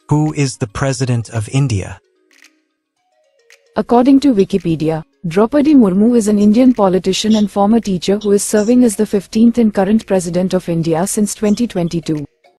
Who is the President of India? According to Wikipedia, Draupadi Murmu is an Indian politician and former teacher who is serving as the 15th and current President of India since 2022.